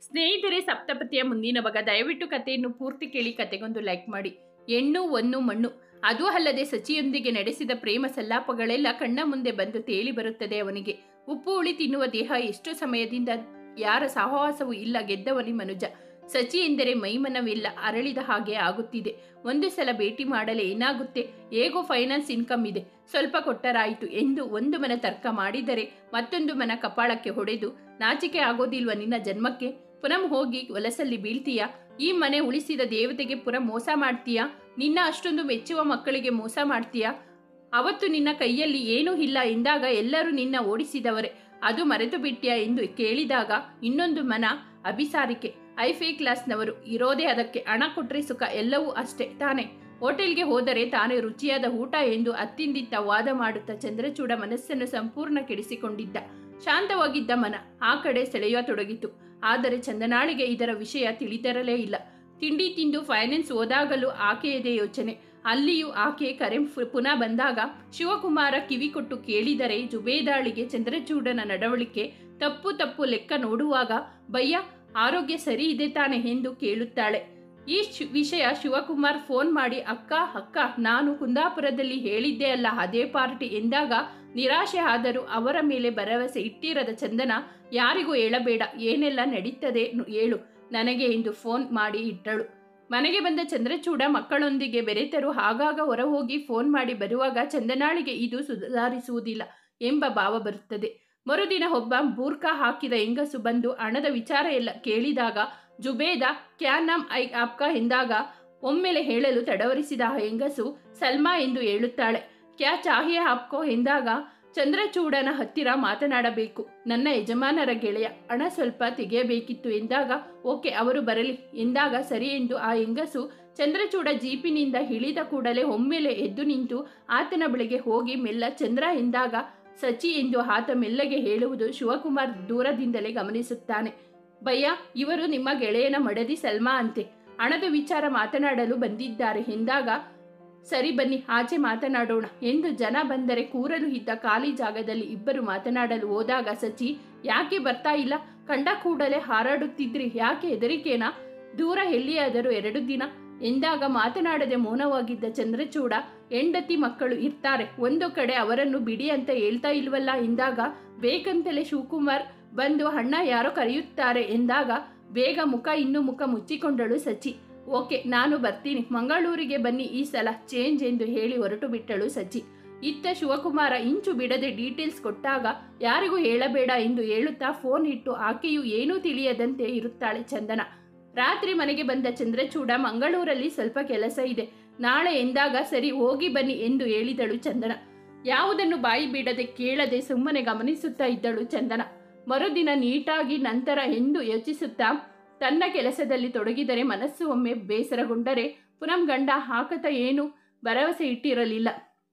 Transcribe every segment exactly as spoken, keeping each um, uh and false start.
ಸ್ನೇಹಿತರೆ, ಸಪ್ತಪತಿಯ ಮುಂದಿನ ಭಾಗ. ದಯವಿಟ್ಟು ಕಥೆಯನ್ನು ಪೂರ್ತಿ ಕೇಳಿ. ಕತೆಗೊಂದು ಲೈಕ್ ಮಾಡಿ. ಹೆಣ್ಣು ಒಂದು ಮಣ್ಣು. ಅದೂ ಅಲ್ಲದೆ ಸಚಿಯೊಂದಿಗೆ ನಡೆಸಿದ ಪ್ರೇಮ ಸಲ್ಲಾಪಗಳೆಲ್ಲ ಕಣ್ಣ ಮುಂದೆ ಬಂದು ತೇಲಿ ಬರುತ್ತದೆ ಅವನಿಗೆ. ಉಪ್ಪು ಹುಳಿ ತಿನ್ನುವ ದೇಹ. ಎಷ್ಟು ಸಮಯದಿಂದ ಯಾರ ಸಹವಾಸವೂ ಇಲ್ಲ ಗೆದ್ದವನಿ ಮನುಜ. ಸಚಿ ಎಂದರೆ ಮೈಮನವೆಲ್ಲ ಅರಳಿದ ಹಾಗೆ ಆಗುತ್ತಿದೆ. ಒಂದು ಸಲ ಭೇಟಿ ಮಾಡಲೇ ಏನಾಗುತ್ತೆ, ಹೇಗೋ ಫೈನಾನ್ಸ್ ಇನ್ಕಮ್ ಇದೆ, ಸ್ವಲ್ಪ ಕೊಟ್ಟರಾಯಿತು ಎಂದು ಒಂದು ಮನ ತರ್ಕ ಮಾಡಿದರೆ ಮತ್ತೊಂದು ಮನ ಕಪಾಳಕ್ಕೆ ಹೊಡೆದು, ನಾಚಿಕೆ ಆಗೋದಿಲ್ವ ನಿನ್ನ ಜನ್ಮಕ್ಕೆ, ಪುನಃ ಹೋಗಿ ಹೊಲಸಲ್ಲಿ ಬೀಳ್ತೀಯಾ, ಈ ಮನೆ ಉಳಿಸಿದ ದೇವತೆಗೆ ಪುನಃ ಮೋಸ ಮಾಡ್ತೀಯಾ, ನಿನ್ನ ಅಷ್ಟೊಂದು ಮೆಚ್ಚುವ ಮಕ್ಕಳಿಗೆ ಮೋಸ ಮಾಡ್ತೀಯಾ, ಅವತ್ತು ನಿನ್ನ ಕೈಯಲ್ಲಿ ಏನೂ ಇಲ್ಲ ಎಂದಾಗ ಎಲ್ಲರೂ ನಿನ್ನ ಓಡಿಸಿದವರೇ, ಅದು ಮರೆತು ಬಿಟ್ಟ್ಯಾ ಎಂದು ಕೇಳಿದಾಗ ಇನ್ನೊಂದು ಮನ ಅಭಿಸಾರಿಕೆ. ಐಫೈ ಕ್ಲಾಸ್ನವರು ಇರೋದೇ ಅದಕ್ಕೆ, ಹಣ ಕೊಟ್ರೆ ಸುಖ, ಎಲ್ಲವೂ ಅಷ್ಟೇ ತಾನೆ. ಹೋಟೆಲ್ಗೆ ಹೋದರೆ ತಾನೇ ರುಚಿಯಾದ ಊಟ ಎಂದು ಅತ್ತಿಂದಿತ್ತ ವಾದ ಮಾಡುತ್ತಾ ಚಂದ್ರಚೂಡ ಮನಸ್ಸನ್ನು ಸಂಪೂರ್ಣ ಕೆಡಿಸಿಕೊಂಡಿದ್ದ. ಶಾಂತವಾಗಿದ್ದ ಮನ ಆ ಕಡೆ ಸೆಳೆಯುವ ತೊಡಗಿತು. ಆದರೆ ಚಂದನಾಳಿಗೆ ಇದರ ವಿಷಯ ತಿಳಿದಿರಲೇ ಇಲ್ಲ. ತಿಂಡಿ ತಿಂದು ಫೈನಾನ್ಸ್ ಓದಾಗಲೂ ಆಕೆಯದೇ ಯೋಚನೆ. ಅಲ್ಲಿಯೂ ಆಕೆ ಕರೆ ಪುನಃ ಬಂದಾಗ ಶಿವಕುಮಾರ ಕಿವಿ ಕೊಟ್ಟು ಕೇಳಿದರೆ ಜುಬೇದಾಳಿಗೆ ಚಂದ್ರಚೂಡನ ನಡವಳಿಕೆ ತಪ್ಪು ತಪ್ಪು ಲೆಕ್ಕ ನೋಡುವಾಗ, ಭಯ್ಯ ಆರೋಗ್ಯ ಸರಿ ಇದೆ ತಾನೆ ಎಂದು ಕೇಳುತ್ತಾಳೆ. ಈ ವಿಷಯ ಶಿವಕುಮಾರ್ ಫೋನ್ ಮಾಡಿ, ಅಕ್ಕ ಅಕ್ಕ ನಾನು ಕುಂದಾಪುರದಲ್ಲಿ ಹೇಳಿದ್ದೆ ಅಲ್ಲ ಅದೇ ಪಾರ್ಟಿ ಎಂದಾಗ ನಿರಾಶೆ ಆದರೂ ಅವರ ಮೇಲೆ ಭರವಸೆ ಇಟ್ಟಿರದ ಚಂದನ, ಯಾರಿಗೂ ಹೇಳಬೇಡ, ಏನೆಲ್ಲ ನಡೀತದೆ ಹೇಳು ನನಗೆ ಎಂದು ಫೋನ್ ಮಾಡಿ ಇಟ್ಟಳು. ಮನೆಗೆ ಬಂದ ಚಂದ್ರಚೂಡ ಮಕ್ಕಳೊಂದಿಗೆ ಬೆರೆತರು. ಆಗಾಗ ಹೊರಹೋಗಿ ಫೋನ್ ಮಾಡಿ ಬರುವಾಗ ಚಂದನಾಳಿಗೆ ಇದು ಸುಧಾರಿಸುವುದಿಲ್ಲ ಎಂಬ ಭಾವ ಬರುತ್ತದೆ. ಮರುದಿನ ಒಬ್ಬ ಬೂರ್ಖಾ ಹಾಕಿದ ಹೆಂಗಸು ಬಂದು ಹಣದ ವಿಚಾರ ಎಲ್ಲ ಕೇಳಿದಾಗ, ಜುಬೇದ ಕ್ಯಾ ನಾಮ್ ಐ ಆಪ್ಕಾ ಎಂದಾಗ ಒಮ್ಮೆಲೆ ಹೇಳಲು ತಡವರಿಸಿದ ಆ ಹೆಂಗಸು ಸಲ್ಮಾ ಎಂದು ಹೇಳುತ್ತಾಳೆ. ಕ್ಯಾ ಚಾಹಿಯೇ ಆಪ್ಕೋ ಎಂದಾಗ ಚಂದ್ರಚೂಡನ ಹತ್ತಿರ ಮಾತನಾಡಬೇಕು, ನನ್ನ ಯಜಮಾನರ ಗೆಳೆಯ, ಹಣ ಸ್ವಲ್ಪ ತೆಗೆಯಬೇಕಿತ್ತು ಎಂದಾಗ, ಓಕೆ ಅವರು ಬರಲಿ ಎಂದಾಗ ಸರಿ ಎಂದು ಆ ಹೆಂಗಸು ಚಂದ್ರಚೂಡ ಜೀಪಿನಿಂದ ಇಳಿದ ಕೂಡಲೇ ಒಮ್ಮೆಲೆ ಎದ್ದು ನಿಂತು ಆತನ ಬಳಿಗೆ ಹೋಗಿ ಮೆಲ್ಲ ಚಂದ್ರ ಎಂದಾಗ ಸಚಿ ಎಂದು ಆತ ಮೆಲ್ಲಗೆ ಹೇಳುವುದು ಶಿವಕುಮಾರ್ ದೂರದಿಂದಲೇ ಗಮನಿಸುತ್ತಾನೆ. ಭಯ್ಯ ಇವರು ನಿಮ್ಮ ಗೆಳೆಯನ ಮಡದಿ ಸಲ್ಮಾ ಅಂತೆ, ಹಣದ ವಿಚಾರ ಮಾತನಾಡಲು ಬಂದಿದ್ದಾರೆ ಎಂದಾಗ, ಸರಿ ಬನ್ನಿ ಆಚೆ ಮಾತನಾಡೋಣ ಎಂದು ಜನ ಬಂದರೆ ಕೂರಲು ಇದ್ದ ಖಾಲಿ ಜಾಗದಲ್ಲಿ ಇಬ್ಬರು ಮಾತನಾಡಲು ಹೋದಾಗ ಸಚಿ, ಯಾಕೆ ಬರ್ತಾ ಇಲ್ಲ, ಕಂಡ ಕೂಡಲೇ ಹಾರಾಡುತ್ತಿದ್ರಿ, ಯಾಕೆ ಹೆದರಿಕೆನಾ, ದೂರ ಎಲ್ಲಿಯಾದರೂ ಎರಡು ದಿನ ಎಂದಾಗ ಮಾತನಾಡದೆ ಮೌನವಾಗಿದ್ದ ಚಂದ್ರಚೂಡ, ಹೆಂಡತಿ ಮಕ್ಕಳು ಇರ್ತಾರೆ ಒಂದು ಕಡೆ, ಅವರನ್ನು ಬಿಡಿ ಅಂತ ಹೇಳ್ತಾ ಇಲ್ವಲ್ಲ ಎಂದಾಗ, ಬೇಕಂತಲೇ ಶಿವಕುಮಾರ್ ಬಂದು ಅಣ್ಣ ಯಾರೋ ಕರೆಯುತ್ತಾರೆ ಎಂದಾಗ ಬೇಗ ಮುಖ ಇನ್ನೂ ಮುಖ ಮುಚ್ಚಿಕೊಂಡಳು ಸಚಿ. ಓಕೆ ನಾನು ಬರ್ತೀನಿ, ಮಂಗಳೂರಿಗೆ ಬನ್ನಿ ಈ ಸಲ ಚೇಂಜ್ ಎಂದು ಹೇಳಿ ಹೊರಟು ಬಿಟ್ಟಳು ಸಚಿ. ಇತ್ತ ಶಿವಕುಮಾರ ಇಂಚು ಬಿಡದೆ ಡೀಟೇಲ್ಸ್ ಕೊಟ್ಟಾಗ ಯಾರಿಗೂ ಹೇಳಬೇಡ ಎಂದು ಹೇಳುತ್ತಾ ಫೋನ್ ಇಟ್ಟು ಆಕೆಯು ಏನೂ ತಿಳಿಯದಂತೆ ಇರುತ್ತಾಳೆ ಚಂದನ. ರಾತ್ರಿ ಮನೆಗೆ ಬಂದ ಚಂದ್ರಚೂಡ, ಮಂಗಳೂರಲ್ಲಿ ಸ್ವಲ್ಪ ಕೆಲಸ ಇದೆ, ನಾಳೆ ಎಂದಾಗ ಸರಿ ಹೋಗಿ ಬನ್ನಿ ಎಂದು ಹೇಳಿದಳು ಚಂದನ. ಯಾವುದನ್ನು ಬಾಯಿ ಬಿಡದೆ ಕೇಳದೆ ಸುಮ್ಮನೆ ಗಮನಿಸುತ್ತಾ ಇದ್ದಳು ಚಂದನ. ಮರುದಿನ ನೀಟಾಗಿ ನಂತರ ಎಂದು ಯೋಚಿಸುತ್ತಾ ತನ್ನ ಕೆಲಸದಲ್ಲಿ ತೊಡಗಿದರೆ ಮನಸ್ಸು ಒಮ್ಮೆ ಬೇಸರಗೊಂಡರೆ ಪುನಃ ಗಂಡ ಆಕತ ಏನು ಭರವಸೆ ಇಟ್ಟಿರಲಿಲ್ಲ.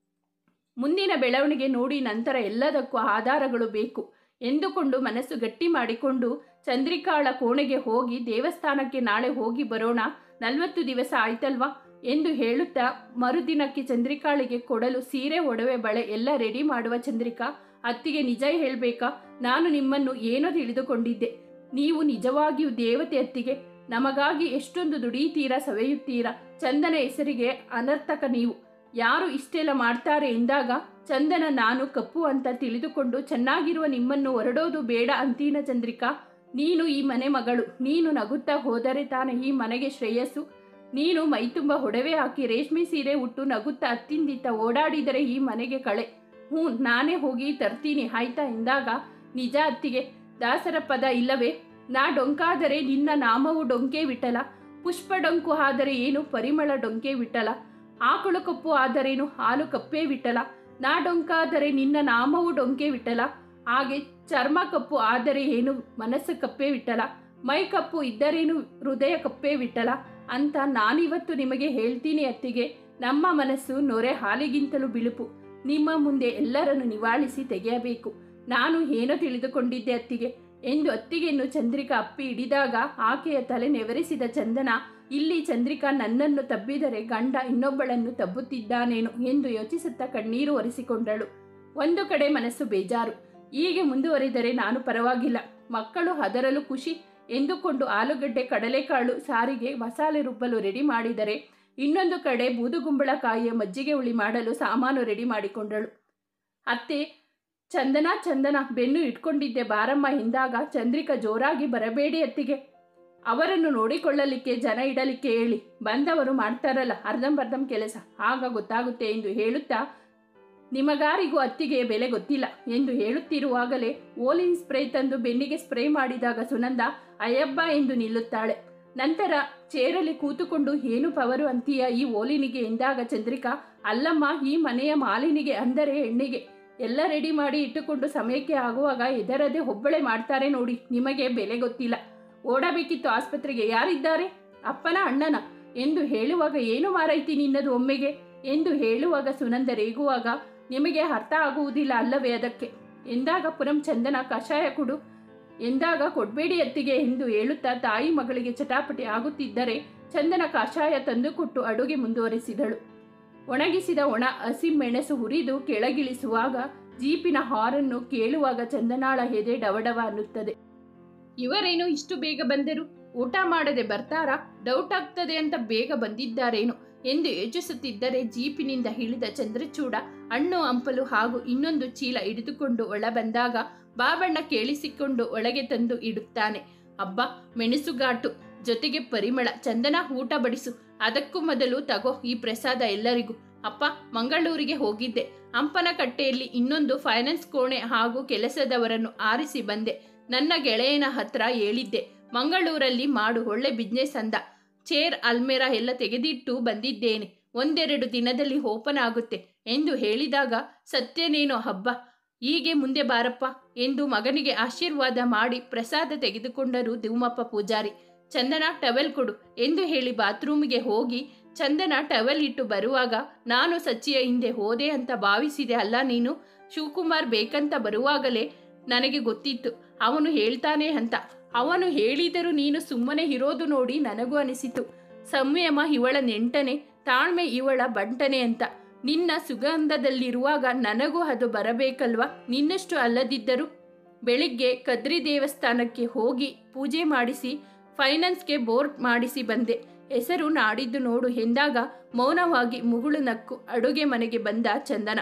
ಮುಂದಿನ ಬೆಳವಣಿಗೆ ನೋಡಿ ನಂತರ ಎಲ್ಲದಕ್ಕೂ ಆಧಾರಗಳು ಬೇಕು ಎಂದುಕೊಂಡು ಮನಸ್ಸು ಗಟ್ಟಿ ಮಾಡಿಕೊಂಡು ಚಂದ್ರಿಕಾಳ ಕೋಣೆಗೆ ಹೋಗಿ ದೇವಸ್ಥಾನಕ್ಕೆ ನಾಳೆ ಹೋಗಿ ಬರೋಣ, ನಲವತ್ತು ದಿವಸ ಆಯ್ತಲ್ವಾ ಎಂದು ಹೇಳುತ್ತಾ ಮರುದಿನಕ್ಕೆ ಚಂದ್ರಿಕಾಳಿಗೆ ಕೊಡಲು ಸೀರೆ ಒಡವೆ ಬಳೆ ಎಲ್ಲ ರೆಡಿ ಮಾಡುವ ಚಂದ್ರಿಕಾ, ಅತ್ತಿಗೆ ನಿಜ ಹೇಳಬೇಕಾ, ನಾನು ನಿಮ್ಮನ್ನು ಏನೋ ತಿಳಿದುಕೊಂಡಿದ್ದೆ, ನೀವು ನಿಜವಾಗಿಯೂ ದೇವತೆ ಅತ್ತಿಗೆ, ನಮಗಾಗಿ ಎಷ್ಟೊಂದು ದುಡಿಯುತ್ತೀರಾ ಸವೆಯುತ್ತೀರಾ, ಚಂದನ ಹೆಸರಿಗೆ ಅನರ್ಥಕ ನೀವು, ಯಾರು ಇಷ್ಟೆಲ್ಲ ಮಾಡ್ತಾರೆ ಎಂದಾಗ ಚಂದನ, ನಾನು ಕಪ್ಪು ಅಂತ ತಿಳಿದುಕೊಂಡು ಚೆನ್ನಾಗಿರುವ ನಿಮ್ಮನ್ನು ಹೊರಡೋದು ಬೇಡ ಅಂತೀನ ಚಂದ್ರಿಕಾ, ನೀನು ಈ ಮನೆ ಮಗಳು, ನೀನು ನಗುತ್ತಾ ಹೋದರೆ ತಾನೇ ಈ ಮನೆಗೆ ಶ್ರೇಯಸ್ಸು, ನೀನು ಮೈತುಂಬ ಒಡವೆ ಹಾಕಿ ರೇಷ್ಮೆ ಸೀರೆ ಉಟ್ಟು ನಗುತ್ತಾ ಅತ್ತಿಂದಿತ್ತ ಓಡಾಡಿದರೆ ಈ ಮನೆಗೆ ಕಳೆ, ಹ್ಞೂ ನಾನೇ ಹೋಗಿ ತರ್ತೀನಿ ಆಯ್ತಾ ಎಂದಾಗ, ನಿಜ ಅತ್ತಿಗೆ, ದಾಸರ ಪದ ಇಲ್ಲವೇ, ನಾ ಡೊಂಕಾದರೆ ನಿನ್ನ ನಾಮವು ಡೊಂಕೆ ವಿಠಲ, ಪುಷ್ಪ ಡೊಂಕು ಆದರೆ ಏನು ಪರಿಮಳ ಡೊಂಕೆ ವಿಠಲ, ಆಕಳು ಕಪ್ಪು ಆದರೇನು ಹಾಲು ಕಪ್ಪೇ ವಿಠಲ, ನಾ ಡೊಂಕಾದರೆ ನಿನ್ನ ನಾಮವು ಡೊಂಕೆ ವಿಠಲ, ಹಾಗೆ ಚರ್ಮ ಕಪ್ಪು ಆದರೆ ಏನು ಮನಸ್ಸು ಕಪ್ಪೇ ವಿಠಲ, ಮೈ ಕಪ್ಪು ಇದ್ದರೇನು ಹೃದಯ ಕಪ್ಪೇ ವಿಠಲ ಅಂತ ನಾನಿವತ್ತು ನಿಮಗೆ ಹೇಳ್ತೀನಿ ಅತ್ತಿಗೆ, ನಮ್ಮ ಮನಸ್ಸು ನೊರೆ ಹಾಲಿಗಿಂತಲೂ ಬಿಳುಪು, ನಿಮ್ಮ ಮುಂದೆ ಎಲ್ಲರನ್ನು ನಿವಾಳಿಸಿ ತೆಗೆಯಬೇಕು, ನಾನು ಏನೋ ತಿಳಿದುಕೊಂಡಿದ್ದೆ ಅತ್ತಿಗೆ ಎಂದು ಅತ್ತಿಗೆಯನ್ನು ಚಂದ್ರಿಕಾ ಅಪ್ಪಿ ಹಿಡಿದಾಗ ಆಕೆಯ ತಲೆ ನೆವರಿಸಿದ ಚಂದನ, ಇಲ್ಲಿ ಚಂದ್ರಿಕಾ ನನ್ನನ್ನು ತಬ್ಬಿದರೆ ಗಂಡ ಇನ್ನೊಬ್ಬಳನ್ನು ತಬ್ಬುತ್ತಿದ್ದಾನೇನು ಎಂದು ಯೋಚಿಸುತ್ತಾ ಕಣ್ಣೀರು ಒರೆಸಿಕೊಂಡಳು. ಒಂದು ಕಡೆ ಮನಸ್ಸು ಬೇಜಾರು, ಹೀಗೆ ಮುಂದುವರಿದರೆ ನಾನು ಪರವಾಗಿಲ್ಲ, ಮಕ್ಕಳು ಅದರಲ್ಲೂ ಖುಷಿ ಎಂದುಕೊಂಡು ಆಲೂಗಡ್ಡೆ ಕಡಲೆಕಾಳು ಸಾರಿಗೆ ಮಸಾಲೆ ರುಬ್ಬಲು ರೆಡಿ ಮಾಡಿದರೆ, ಇನ್ನೊಂದು ಕಡೆ ಬೂದುಗುಂಬಳಕಾಯಿಯ ಮಜ್ಜಿಗೆ ಹುಳಿ ಮಾಡಲು ಸಾಮಾನು ರೆಡಿ ಮಾಡಿಕೊಂಡಳು. ಅತ್ತೆ, ಚಂದನ ಚಂದನ ಬೆನ್ನು ಇಟ್ಕೊಂಡಿದ್ದೆ ಬಾರಮ್ಮ ಎಂದಾಗ ಚಂದ್ರಿಕಾ ಜೋರಾಗಿ, ಬರಬೇಡಿ ಅತ್ತಿಗೆ, ಅವರನ್ನು ನೋಡಿಕೊಳ್ಳಲಿಕ್ಕೆ ಜನ ಇಡಲಿಕ್ಕೆ ಹೇಳಿ, ಬಂದವರು ಮಾಡ್ತಾರಲ್ಲ ಅರ್ಧಂಬರ್ಧಂ ಕೆಲಸ, ಆಗ ಗೊತ್ತಾಗುತ್ತೆ ಎಂದು ಹೇಳುತ್ತಾ, ನಿಮಗಾರಿಗೂ ಅತ್ತಿಗೆಯ ಬೆಲೆ ಗೊತ್ತಿಲ್ಲ ಎಂದು ಹೇಳುತ್ತಿರುವಾಗಲೇ ಓಲಿನ್ ಸ್ಪ್ರೇ ತಂದು ಬೆನ್ನಿಗೆ ಸ್ಪ್ರೇ ಮಾಡಿದಾಗ ಸುನಂದ ಅಯ್ಯಬ್ಬ ಎಂದು ನಿಲ್ಲುತ್ತಾಳೆ. ನಂತರ ಚೇರಲ್ಲಿ ಕೂತುಕೊಂಡು, ಏನು ಪವರು ಅಂತೀಯ ಈ ಓಲಿನಿಗೆ ಎಂದಾಗ ಚಂದ್ರಿಕಾ, ಅಲ್ಲಮ್ಮ, ಈ ಮನೆಯ ಮಾಲಿನಿಗೆ, ಅಂದರೆ ಹೆಣ್ಣಿಗೆ. ಎಲ್ಲ ರೆಡಿ ಮಾಡಿ ಇಟ್ಟುಕೊಂಡು ಸಮಯಕ್ಕೆ ಆಗುವಾಗ ಎದರದೆ ಒಬ್ಬಳೆ ಮಾಡ್ತಾರೆ ನೋಡಿ, ನಿಮಗೆ ಬೆಲೆ ಗೊತ್ತಿಲ್ಲ. ಓಡಬೇಕಿತ್ತು ಆಸ್ಪತ್ರೆಗೆ. ಯಾರಿದ್ದಾರೆ? ಅಪ್ಪನ ಅಣ್ಣನ ಎಂದು ಹೇಳುವಾಗ, ಏನು ಮಾರೈತಿ ನಿನ್ನದು ಒಮ್ಮೆಗೆ ಎಂದು ಹೇಳುವಾಗ ಸುನಂದ ರೇಗುವಾಗ, ನಿಮಗೆ ಅರ್ಥ ಆಗುವುದಿಲ್ಲ ಅಲ್ಲವೇ ಅದಕ್ಕೆ ಎಂದಾಗ ಪುನಃ ಚಂದನ, ಕಷಾಯ ಕೊಡು ಎಂದಾಗ, ಕೊಡ್ಬೇಡಿ ಅತ್ತಿಗೆ ಎಂದು ಹೇಳುತ್ತಾ ತಾಯಿ ಮಗಳಿಗೆ ಚಟಾಪಟಿ ಆಗುತ್ತಿದ್ದರೆ ಚಂದನ ಕಷಾಯ ತಂದುಕೊಟ್ಟು ಅಡುಗೆ ಮುಂದುವರಿಸಿದಳು. ಒಣಗಿಸಿದ ಒಣ ಹಸಿ ಮೆಣಸು ಹುರಿದು ಕೆಳಗಿಳಿಸುವಾಗ ಜೀಪಿನ ಹಾರನ್ನು ಕೇಳುವಾಗ ಚಂದನಾಳ ಎದೆ ಡವಡವ ಅನ್ನುತ್ತದೆ. ಇವರೇನು ಇಷ್ಟು ಬೇಗ ಬಂದರು? ಊಟ ಮಾಡದೆ ಬರ್ತಾರಾ? ಡೌಟ್ ಆಗ್ತದೆ ಅಂತ ಬೇಗ ಬಂದಿದ್ದಾರೇನು ಎಂದು ಯೋಚಿಸುತ್ತಿದ್ದರೆ ಜೀಪಿನಿಂದ ಇಳಿದ ಚಂದ್ರಚೂಡ ಹಣ್ಣು ಹಂಪಲು ಹಾಗೂ ಇನ್ನೊಂದು ಚೀಲ ಹಿಡಿದುಕೊಂಡು ಒಳ ಬಂದಾಗ ಬಾಬಣ್ಣ ಕೇಳಿಸಿಕೊಂಡು ಒಳಗೆ ತಂದು ಇಡುತ್ತಾನೆ. ಅಬ್ಬ, ಮೆಣಸುಗಾಟು ಜೊತೆಗೆ ಪರಿಮಳ. ಚಂದನ, ಊಟ ಬಡಿಸು. ಅದಕ್ಕೂ ಮೊದಲು ತಗೋ ಈ ಪ್ರಸಾದ ಎಲ್ಲರಿಗೂ. ಅಪ್ಪ, ಮಂಗಳೂರಿಗೆ ಹೋಗಿದ್ದೆ. ಹಂಪನಕಟ್ಟೆಯಲ್ಲಿ ಇನ್ನೊಂದು ಫೈನಾನ್ಸ್ ಕೋಣೆ ಹಾಗೂ ಕೆಲಸದವರನ್ನು ಆರಿಸಿ ಬಂದೆ. ನನ್ನ ಗೆಳೆಯನ ಹತ್ರ ಹೇಳಿದ್ದೆ, ಮಂಗಳೂರಲ್ಲಿ ಮಾಡು, ಒಳ್ಳೆ ಬಿಸ್ನೆಸ್ ಅಂದ. ಚೇರ್ ಅಲ್ಮೇರಾ ಎಲ್ಲ ತೆಗೆದಿಟ್ಟು ಬಂದಿದ್ದೇನೆ, ಒಂದೆರಡು ದಿನದಲ್ಲಿ ಓಪನ್ ಆಗುತ್ತೆ ಎಂದು ಹೇಳಿದಾಗ, ಸತ್ಯನೇನೋ ಹಬ್ಬ, ಹೀಗೆ ಮುಂದೆ ಬಾರಪ್ಪ ಎಂದು ಮಗನಿಗೆ ಆಶೀರ್ವಾದ ಮಾಡಿ ಪ್ರಸಾದ ತೆಗೆದುಕೊಂಡರು ಧೂಮಪ್ಪ ಪೂಜಾರಿ. ಚಂದನ, ಟವೆಲ್ ಕೊಡು ಎಂದು ಹೇಳಿ ಬಾತ್ರೂಮಿಗೆ ಹೋಗಿ ಚಂದನ ಟವೆಲ್ ಇಟ್ಟು ಬರುವಾಗ, ನಾನು ಸಚ್ಚಿಯ ಹಿಂದೆ ಹೋದೆ ಅಂತ ಭಾವಿಸಿದೆ ಅಲ್ಲ ನೀನು? ಶಿವಕುಮಾರ್ ಬೇಕಂತ ಬರುವಾಗಲೇ ನನಗೆ ಗೊತ್ತಿತ್ತು ಅವನು ಹೇಳ್ತಾನೆ ಅಂತ. ಅವನು ಹೇಳಿದರೂ ನೀನು ಸುಮ್ಮನೆ ಇರೋದು ನೋಡಿ ನನಗೂ ಅನಿಸಿತು. ಸಂಯಮ ಇವಳ ನೆಂಟನೆ, ತಾಳ್ಮೆ ಇವಳ ಬಂಟನೆ ಅಂತ. ನಿನ್ನ ಸುಗಂಧದಲ್ಲಿರುವಾಗ ನನಗೂ ಅದು ಬರಬೇಕಲ್ವಾ? ನಿನ್ನಷ್ಟು ಅಲ್ಲದಿದ್ದರೂ. ಬೆಳಿಗ್ಗೆ ಕದ್ರಿ ದೇವಸ್ಥಾನಕ್ಕೆ ಹೋಗಿ ಪೂಜೆ ಮಾಡಿಸಿ ಫೈನಾನ್ಸ್ಗೆ ಬೋರ್ಡ್ ಮಾಡಿಸಿ ಬಂದೆ. ಹೆಸರು ನಾಡಿದ್ದು ನೋಡು ಎಂದಾಗ ಮೌನವಾಗಿ ಮುಗುಳು ನಕ್ಕು ಅಡುಗೆ ಮನೆಗೆ ಬಂದ ಚಂದನ.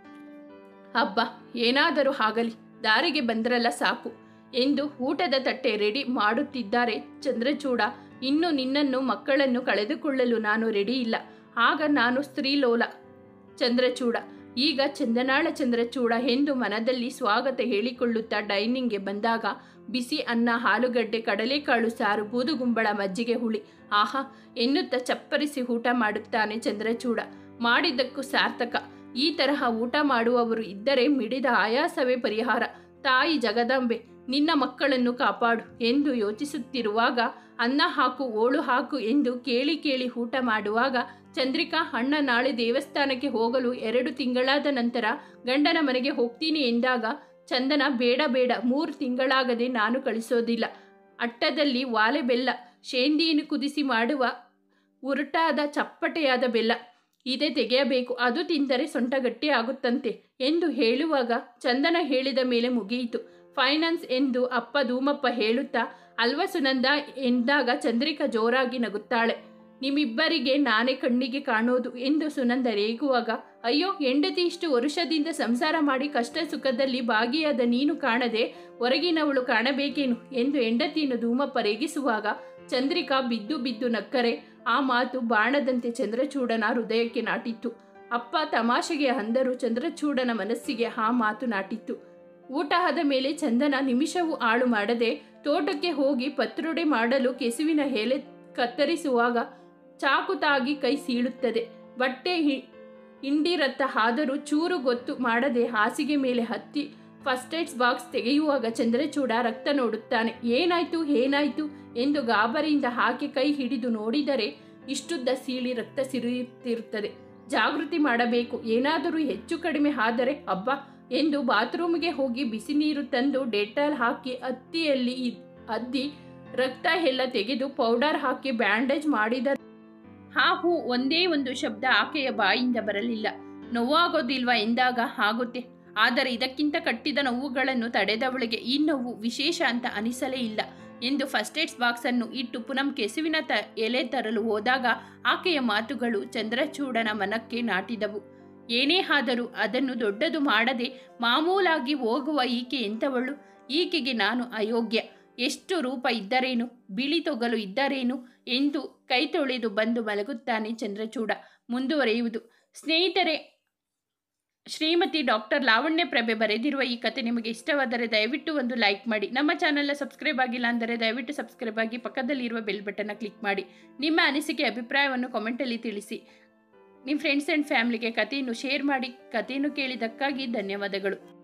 ಹಬ್ಬ, ಏನಾದರೂ ಆಗಲಿ, ದಾರಿಗೆ ಬಂದ್ರಲ್ಲ ಸಾಕು ಎಂದು ಊಟದ ತಟ್ಟೆ ರೆಡಿ ಮಾಡುತ್ತಿದ್ದಾರೆ ಚಂದ್ರಚೂಡ. ಇನ್ನು ನಿನ್ನನ್ನು ಮಕ್ಕಳನ್ನು ಕಳೆದುಕೊಳ್ಳಲು ನಾನು ರೆಡಿ ಇಲ್ಲ. ಆಗ ನಾನು ಸ್ತ್ರೀಲೋಲ ಚಂದ್ರಚೂಡ, ಈಗ ಚಂದನಾಳ ಚಂದ್ರಚೂಡ ಎಂದು ಮನದಲ್ಲಿ ಸ್ವಾಗತ ಹೇಳಿಕೊಳ್ಳುತ್ತಾ ಡೈನಿಂಗ್ಗೆ ಬಂದಾಗ ಬಿಸಿ ಅನ್ನ, ಆಲೂಗಡ್ಡೆ, ಕಡಲೆಕಾಳು ಸಾರು, ಬೂದುಗುಂಬಳ ಮಜ್ಜಿಗೆ ಹುಳಿ, ಆಹಾ ಎನ್ನುತ್ತಾ ಚಪ್ಪರಿಸಿ ಊಟ ಮಾಡುತ್ತಾನೆ ಚಂದ್ರಚೂಡ. ಮಾಡಿದ್ದಕ್ಕೂ ಸಾರ್ಥಕ. ಈ ತರಹ ಊಟ ಮಾಡುವವರು ಇದ್ದರೆ ಮಿಡಿದ ಆಯಾಸವೇ ಪರಿಹಾರ. ತಾಯಿ ಜಗದಂಬೆ ನಿನ್ನ ಮಕ್ಕಳನ್ನು ಕಾಪಾಡು ಎಂದು ಯೋಚಿಸುತ್ತಿರುವಾಗ ಅನ್ನ ಹಾಕು, ಓಳು ಹಾಕು ಎಂದು ಕೇಳಿ ಕೇಳಿ ಊಟ ಮಾಡುವಾಗ ಚಂದ್ರಿಕಾ, ಅಣ್ಣ ನಾಳೆ ದೇವಸ್ಥಾನಕ್ಕೆ ಹೋಗಲು ಎರಡು ತಿಂಗಳಾದ ನಂತರ ಗಂಡನ ಮನೆಗೆ ಹೋಗ್ತೀನಿ ಎಂದಾಗ ಚಂದನ, ಬೇಡ ಬೇಡ, ಮೂರು ತಿಂಗಳಾಗದೆ ನಾನು ಕಳಿಸೋದಿಲ್ಲ. ಅಟ್ಟದಲ್ಲಿ ವಾಲೆ ಬೆಲ್ಲ, ಶೇಂದಿಯನ್ನು ಕುದಿಸಿ ಮಾಡುವ ಉರುಟಾದ ಚಪ್ಪಟೆಯಾದ ಬೆಲ್ಲ ಇದೇ ತೆಗೆಯಬೇಕು, ಅದು ತಿಂದರೆ ಸೊಂಟ ಗಟ್ಟಿ ಆಗುತ್ತಂತೆ ಎಂದು ಹೇಳುವಾಗ ಚಂದನ ಹೇಳಿದ ಮೇಲೆ ಮುಗಿಯಿತು. ಫೈನಾನ್ಸ್ ಎಂದು ಅಪ್ಪ ಧೂಮಪ್ಪ ಹೇಳುತ್ತಾ, ಅಲ್ವ ಸುನಂದ ಎಂದಾಗ ಚಂದ್ರಿಕಾ ಜೋರಾಗಿ ನಗುತ್ತಾಳೆ. ನಿಮ್ಮಿಬ್ಬರಿಗೆ ನಾನೇ ಕಣ್ಣಿಗೆ ಕಾಣೋದು ಎಂದು ಸುನಂದ ರೇಗುವಾಗ, ಅಯ್ಯೋ ಹೆಂಡತಿ ಇಷ್ಟು ವರುಷದಿಂದ ಸಂಸಾರ ಮಾಡಿ ಕಷ್ಟ ಸುಖದಲ್ಲಿ ಭಾಗಿಯಾದ ನೀನು ಕಾಣದೆ ಹೊರಗಿನವಳು ಕಾಣಬೇಕೇನು ಎಂದು ಹೆಂಡತಿಯನ್ನು ಧೂಮಪ್ಪ ರೇಗಿಸುವಾಗ ಚಂದ್ರಿಕಾ ಬಿದ್ದು ಬಿದ್ದು ನಕ್ಕರೆ ಆ ಮಾತು ಬಾಣದಂತೆ ಚಂದ್ರಚೂಡನ ಹೃದಯಕ್ಕೆ ನಾಟಿತ್ತು. ಅಪ್ಪ ತಮಾಷೆಗೆ ಅಂದರೂ ಚಂದ್ರಚೂಡನ ಮನಸ್ಸಿಗೆ ಆ ಮಾತು ನಾಟಿತ್ತು. ಊಟ ಆದ ಮೇಲೆ ಚಂದನ ನಿಮಿಷವೂ ಹಾಳು ಮಾಡದೆ ತೋಟಕ್ಕೆ ಹೋಗಿ ಪತ್ರೊಡೆ ಮಾಡಲು ಕೆಸುವಿನ ಎಲೆ ಕತ್ತರಿಸುವಾಗ ಚಾಕು ತಾಗಿ ಕೈ ಸೀಳುತ್ತದೆ. ಬಟ್ಟೆ ಹಿಂಡಿರತ್ತ ಆದರೂ ಚೂರು ಗೊತ್ತು ಮಾಡದೆ ಹಾಸಿಗೆ ಮೇಲೆ ಹತ್ತಿ ಫಸ್ಟ್ ಏಡ್ಸ್ ಬಾಕ್ಸ್ ತೆಗೆಯುವಾಗ ಚಂದ್ರಚೂಡ ರಕ್ತ ನೋಡುತ್ತಾನೆ. ಏನಾಯ್ತು ಏನಾಯ್ತು ಎಂದು ಗಾಬರಿಯಿಂದ ಹಾಕಿ ಕೈ ಹಿಡಿದು ನೋಡಿದರೆ ಇಷ್ಟುದ್ದ ಸೀಳಿ ರಕ್ತ ಸಿರಿಯುತ್ತಿರುತ್ತದೆ. ಜಾಗೃತಿ ಮಾಡಬೇಕು, ಏನಾದರೂ ಹೆಚ್ಚು ಕಡಿಮೆ ಆದರೆ ಹಬ್ಬ ಎಂದು ಬಾತ್ರೂಮ್ಗೆ ಹೋಗಿ ಬಿಸಿ ನೀರು ತಂದು ಡೆಟಾಲ್ ಹಾಕಿ ಹತ್ತಿಯಲ್ಲಿ ಅದ್ದಿ ರಕ್ತ ಎಲ್ಲ ತೆಗೆದು ಪೌಡರ್ ಹಾಕಿ ಬ್ಯಾಂಡೇಜ್ ಮಾಡಿದ. ಹಾ ಹೂ ಒಂದೇ ಒಂದು ಶಬ್ದ ಆಕೆಯ ಬಾಯಿಂದ ಬರಲಿಲ್ಲ. ನೋವಾಗೋದಿಲ್ವಾ ಎಂದಾಗ ಆಗುತ್ತೆ, ಆದರೆ ಇದಕ್ಕಿಂತ ಕಟ್ಟಿದ ನೋವುಗಳನ್ನು ತಡೆದವಳಿಗೆ ಈ ನೋವು ವಿಶೇಷ ಅಂತ ಅನಿಸಲೇ ಇಲ್ಲ. ಎಂದು ಫಸ್ಟ್ ಏಡ್ಸ್ ಬಾಕ್ಸನ್ನು ಇಟ್ಟು ಪುನಂ ಕೆಸುವಿನ ತ ಎಲೆ ತರಲು ಹೋದಾಗ ಆಕೆಯ ಮಾತುಗಳು ಚಂದ್ರಚೂಡನ ಮನಕ್ಕೆ ನಾಟಿದವು. ಏನೇ ಆದರೂ ಅದನ್ನು ದೊಡ್ಡದು ಮಾಡದೆ ಮಾಮೂಲಾಗಿ ಹೋಗುವ ಈಕೆ ಎಂಥವಳು? ಈಕೆಗೆ ನಾನು ಅಯೋಗ್ಯ. ಎಷ್ಟು ರೂಪ ಇದ್ದರೇನು, ಬಿಳಿ ತೊಗಲು ಇದ್ದರೇನು ಎಂದು ಕೈ ತೊಳೆದು ಬಂದು ಮಲಗುತ್ತಾನೆ ಚಂದ್ರಚೂಡ. ಮುಂದುವರೆಯುವುದು. ಸ್ನೇಹಿತರೆ, ಶ್ರೀಮತಿ ಡಾಕ್ಟರ್ ಲಾವಣ್ಯ ಪ್ರಭೆ ಬರೆದಿರುವ ಈ ಕತೆ ನಿಮಗೆ ಇಷ್ಟವಾದರೆ ದಯವಿಟ್ಟು ಒಂದು ಲೈಕ್ ಮಾಡಿ. ನಮ್ಮ ಚಾನಲ್ನ ಸಬ್ಸ್ಕ್ರೈಬ್ ಆಗಿಲ್ಲ ಅಂದರೆ ದಯವಿಟ್ಟು ಸಬ್ಸ್ಕ್ರೈಬ್ ಆಗಿ ಪಕ್ಕದಲ್ಲಿರುವ ಬೆಲ್ ಬಟನ್ನ ಕ್ಲಿಕ್ ಮಾಡಿ. ನಿಮ್ಮ ಅನಿಸಿಕೆ ಅಭಿಪ್ರಾಯವನ್ನು ಕಾಮೆಂಟಲ್ಲಿ ತಿಳಿಸಿ. ನಿಮ್ಮ ಫ್ರೆಂಡ್ಸ್ ಆ್ಯಂಡ್ ಫ್ಯಾಮಿಲಿಗೆ ಕಥೆಯನ್ನು ಶೇರ್ ಮಾಡಿ. ಕಥೆಯನ್ನು ಕೇಳಿದ್ದಕ್ಕಾಗಿ ಧನ್ಯವಾದಗಳು.